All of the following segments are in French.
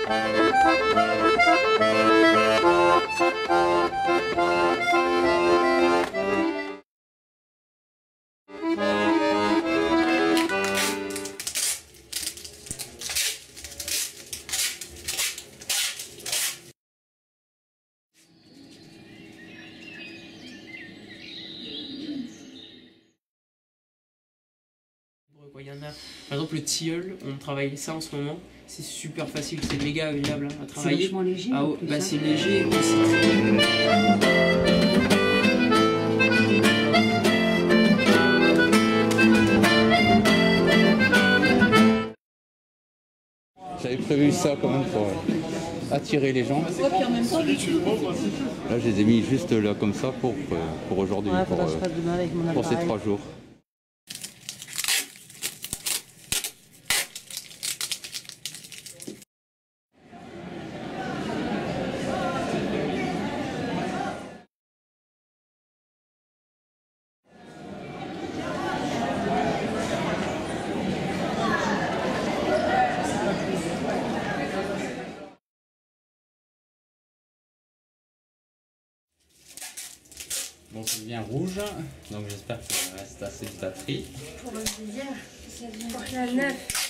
Il y en a, par exemple le tilleul, on travaille ça en ce moment, c'est super facile, c'est méga agréable à travailler. C'est vachement léger. Ah, en plus, bah, hein. c'est léger, mais c'est J'avais prévu ça quand même pour attirer les gens. Là, je les ai mis juste là comme ça pour aujourd'hui, Ouais, faudra que je fasse demain avec mon pour ces appareil. 3 jours. Bon, c'est bien rouge, donc j'espère que ça reste assez de batterie. Pour le désir, pour la neuf.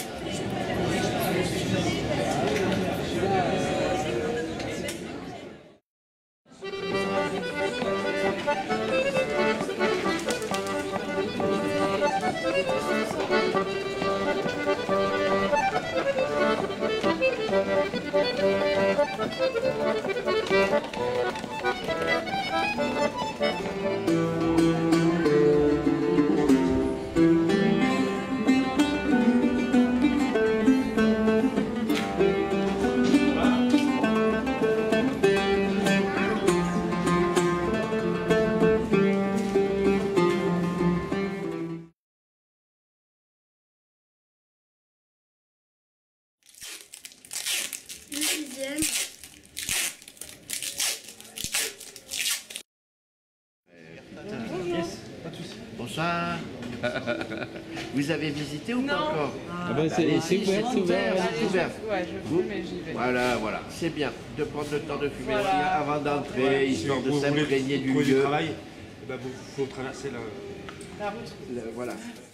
Bonsoir. Vous avez visité ou pas encore? Ah bah, c'est ouvert, c'est ouvert. C'est ouvert. Ouais, je fume et j'y vais. Voilà, voilà. C'est bien de prendre le temps de fumer Voilà. avant d'entrer, Voilà, histoire si de vous voulez s'imprégner du trouver lieu. travail, eh ben, faut traverser La route. Voilà.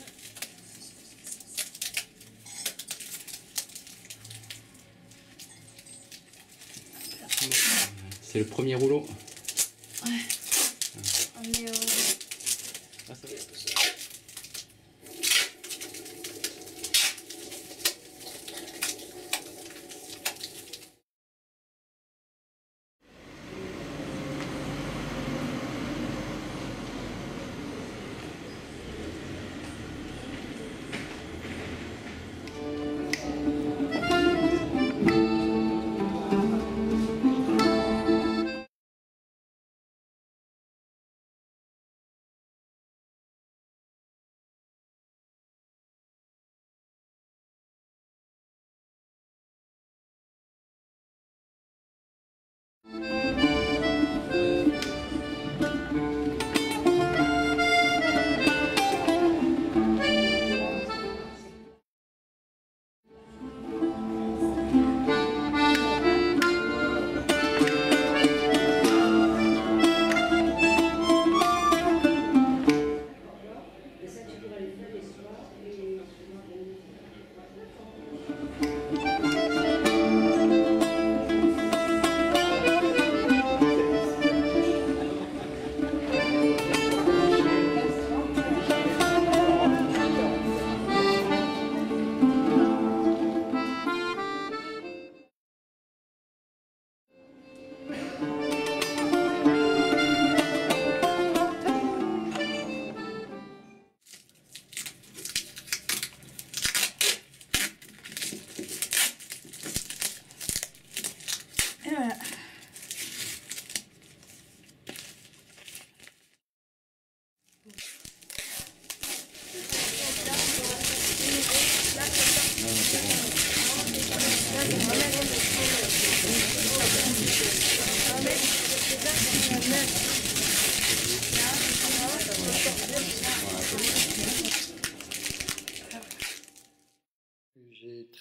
C'est le premier rouleau. On est au... Ah, ça va.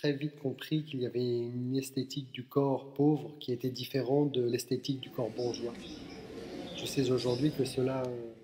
très vite compris qu'il y avait une esthétique du corps pauvre qui était différente de l'esthétique du corps bourgeois. Je sais aujourd'hui que cela...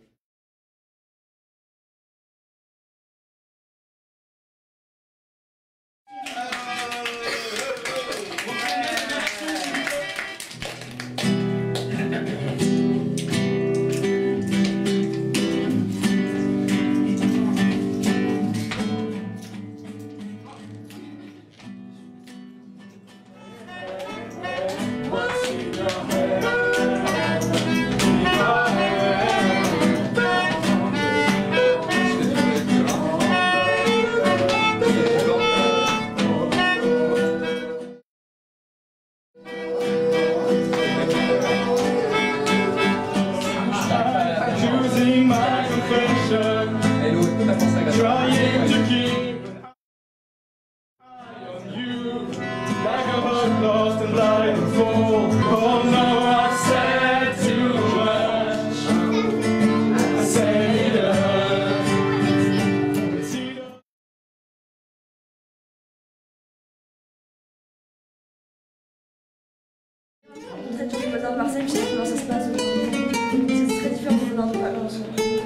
Dans Marseille, je sais comment ça se passe aujourd'hui. C'est très différent de dans vacances.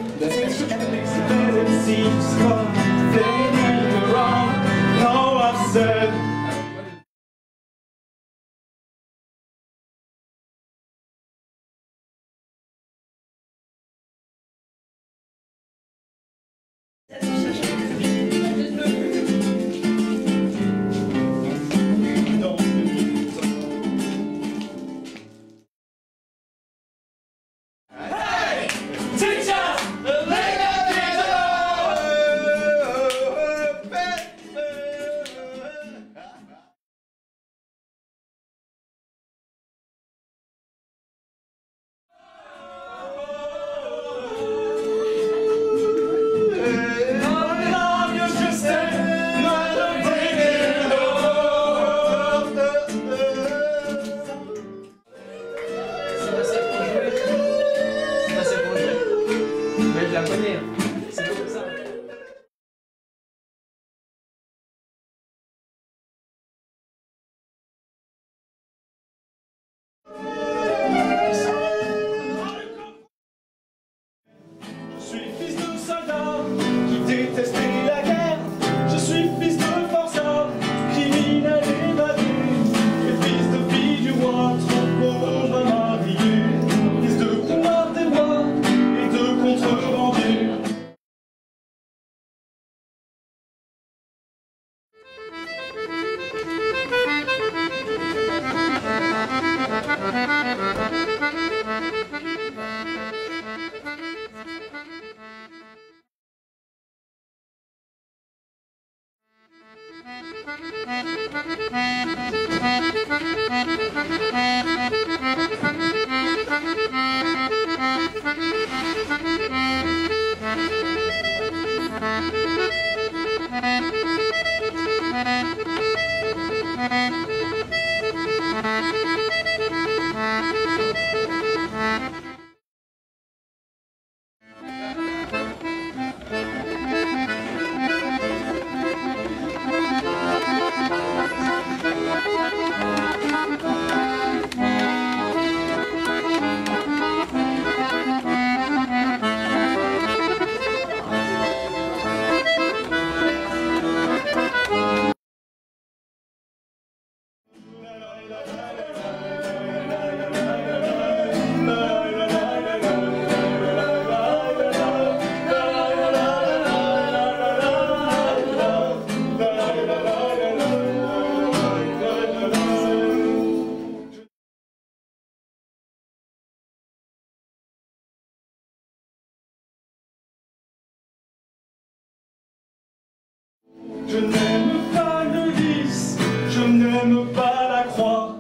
Je n'aime pas le lys, je n'aime pas la croix.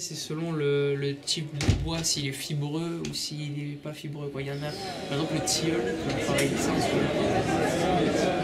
c'est selon le type de bois, s'il est fibreux ou s'il n'est pas fibreux, quoi. Il y en a, par exemple, le tilleul, on travaille ça en ce moment.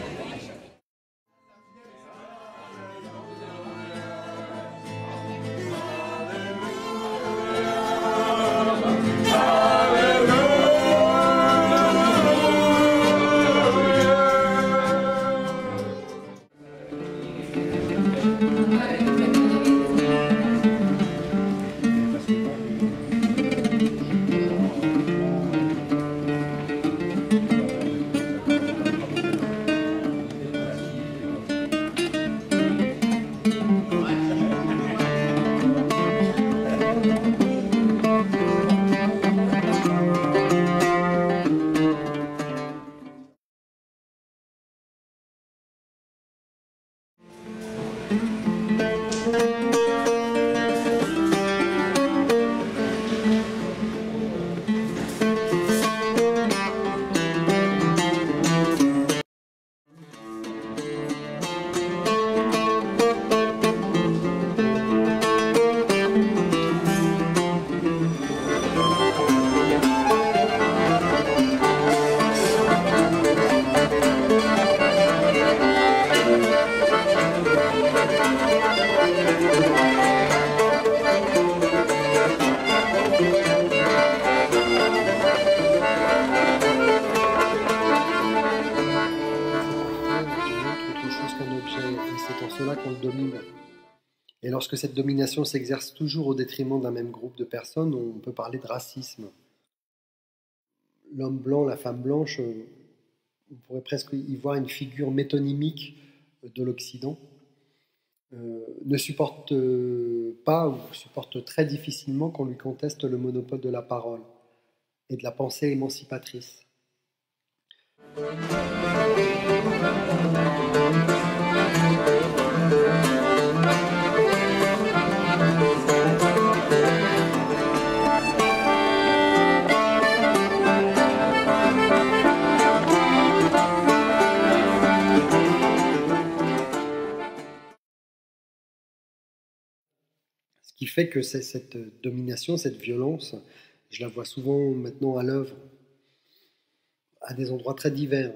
Et lorsque cette domination s'exerce toujours au détriment d'un même groupe de personnes, on peut parler de racisme. L'homme blanc, la femme blanche, on pourrait presque y voir une figure métonymique de l'Occident, ne supporte pas ou supporte très difficilement qu'on lui conteste le monopole de la parole et de la pensée émancipatrice. Ce qui fait que cette domination, cette violence, je la vois souvent maintenant à l'œuvre, à des endroits très divers.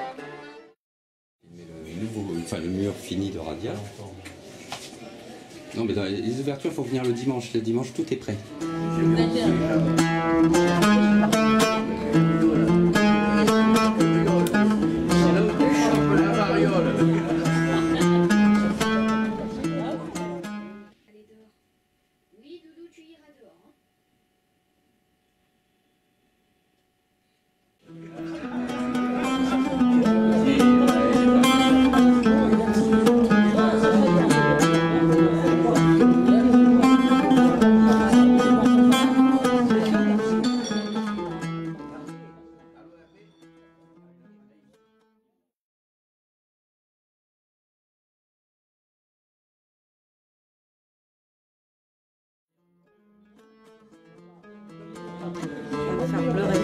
Le mur fini de Radia. Non, mais dans les ouvertures, il faut venir le dimanche. Le dimanche, tout est prêt. Oui, Doudou, tu iras dehors. Hein. Faire pleurer.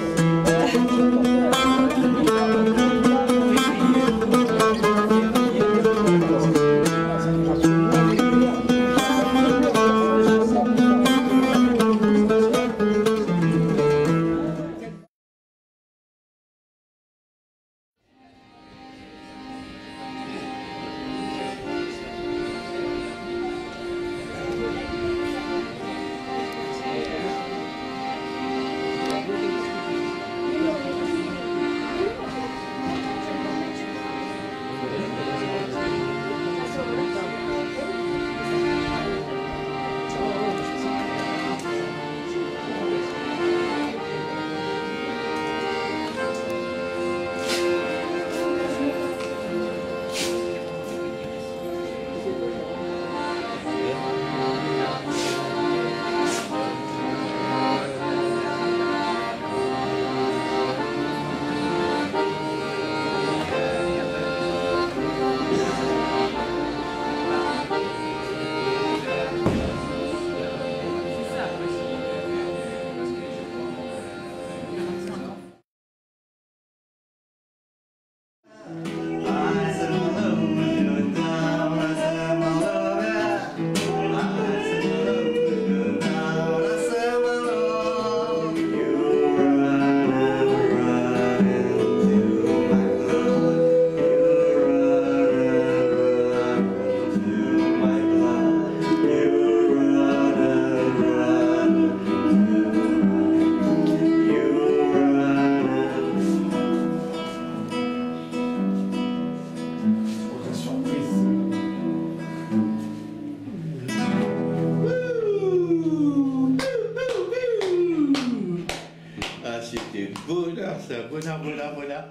C'était bonheur, ça, bonheur.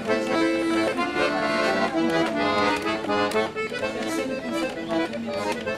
Merci.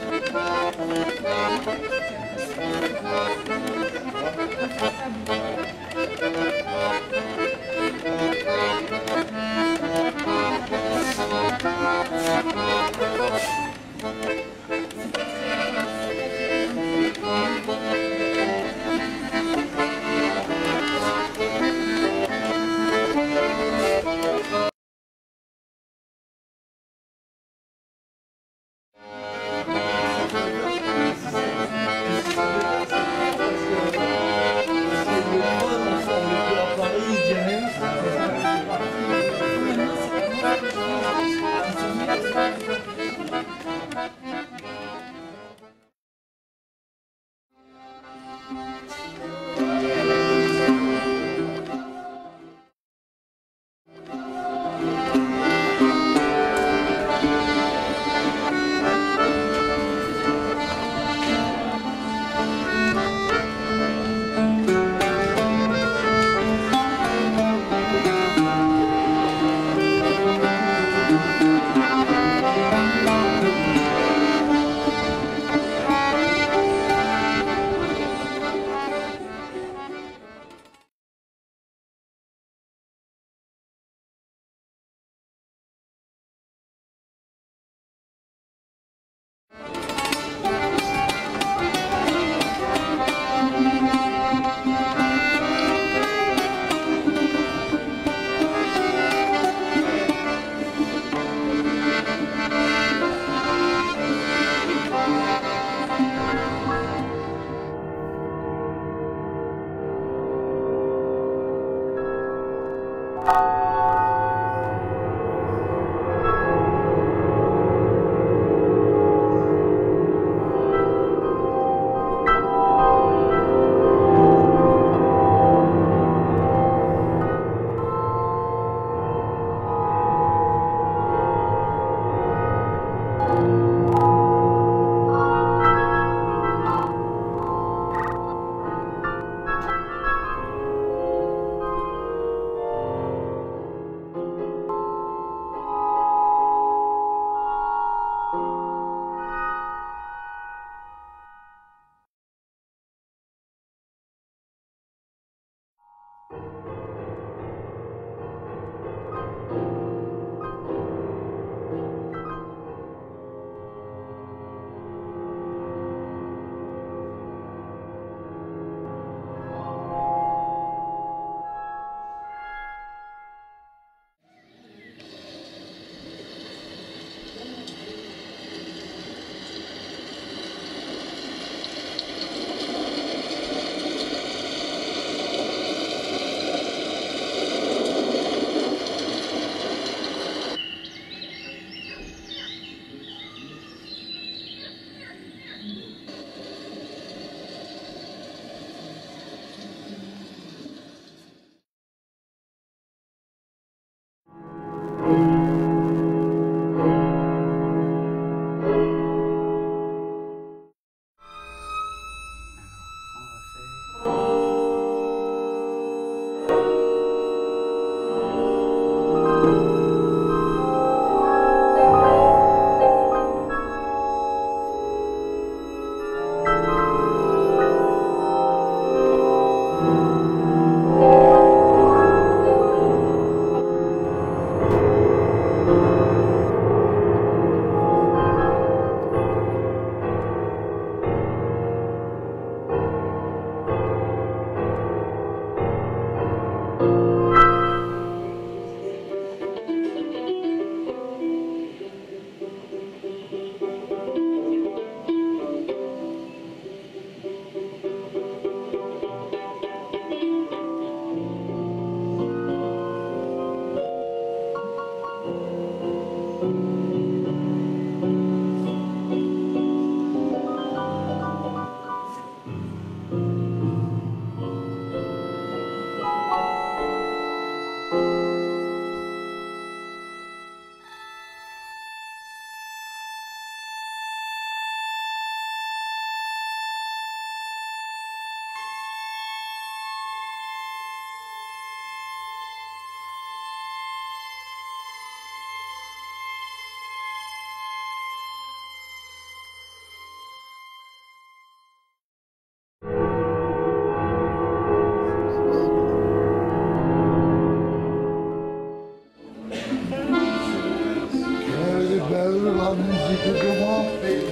la musique de mon pays.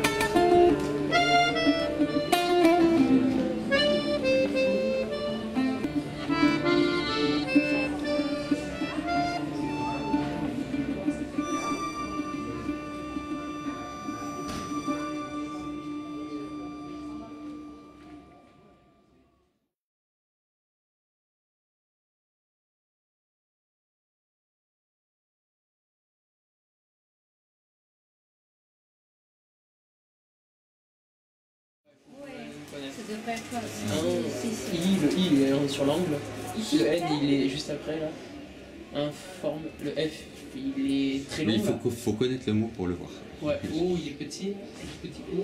Ça devrait être là. Le I il est sur l'angle. Le N il est juste après là. Informe. Le F il est très long. Mais il faut connaître le mot pour le voir. Ouais, O il est petit. Petit O.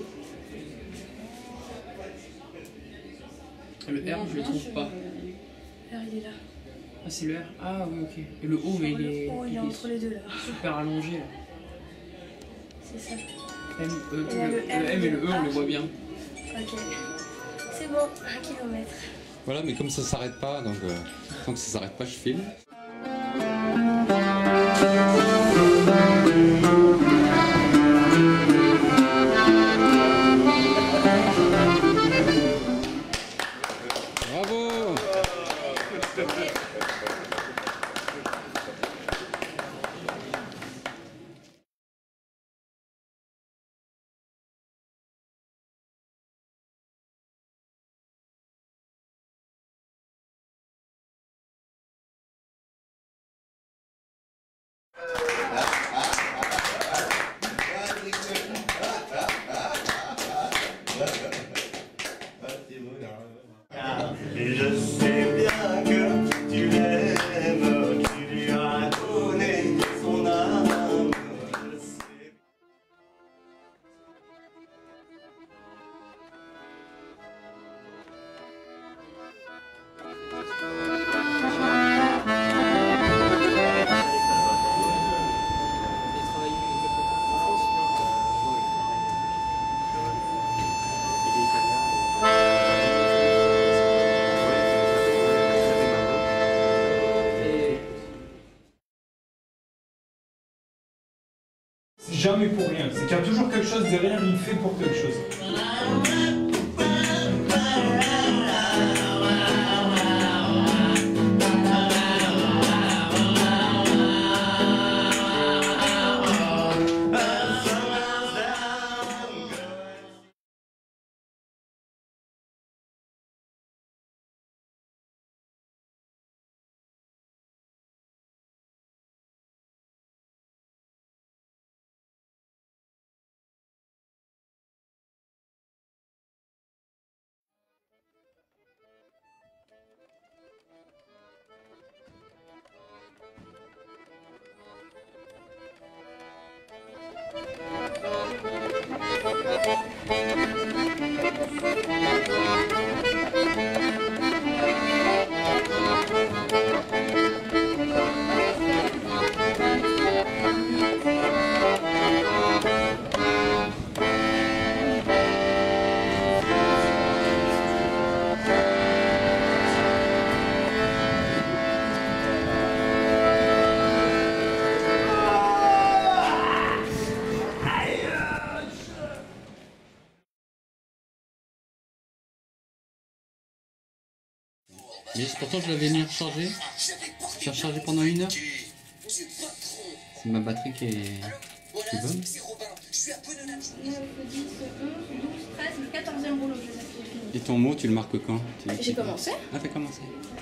Le R je le trouve pas. R il est là. Ah c'est le R. Ah oui ok. Et le O mais il est entre les deux là. super allongé là. C'est ça. M, E, le M et le E on les voit bien. Ok. C'est bon, 1 kilomètre. Voilà, mais comme ça s'arrête pas, donc tant que ça s'arrête pas, je filme. Bravo! Et je sais bien que tu l'aimes, tu lui as donné son âme. Je sais. jamais pour rien. C'est qu'il y a toujours quelque chose derrière, il fait pour quelque chose. Mais pourtant je l'avais mis rechargé. J'ai rechargé pendant 1 heure. C'est ma batterie qui est bonne. 10, 11, 12, 13, le 14e rouleau, je les ai finis. Et ton mot, tu le marques quand? J'ai commencé. Ah, t'as commencé.